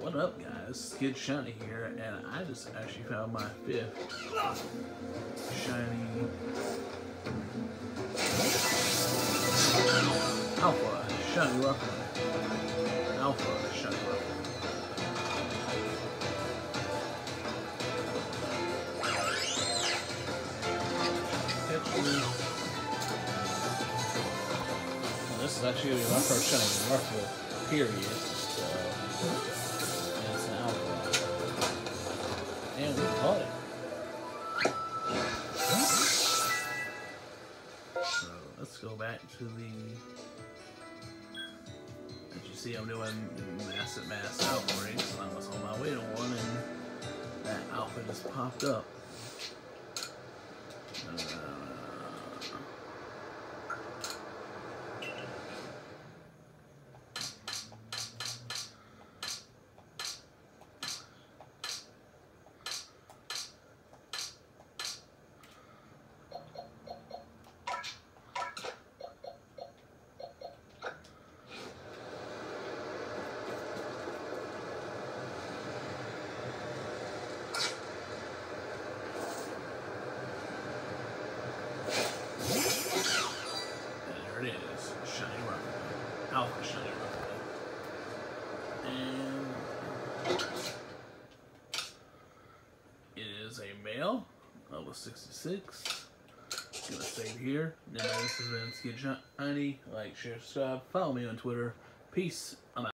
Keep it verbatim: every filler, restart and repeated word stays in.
What up, guys? Skid Shiny here, and I just actually found my fifth shiny Alpha Shiny Rufflet. Alpha Shiny Rufflet. Well, this is actually gonna be my first shiny Rufflet, period. So, and it's an Alpha. And we caught it. So let's go back to the. As you see, I'm doing massive mass outbreaks, and I was on my way to one, and that Alpha just popped up. Uh, There it is, Shiny Rufflet, Alpha Shiny Rufflet, and it is a male level sixty-six. Gonna save here. Now this has been Skid Shiny. Like, share, subscribe, follow me on Twitter. Peace. I'm out.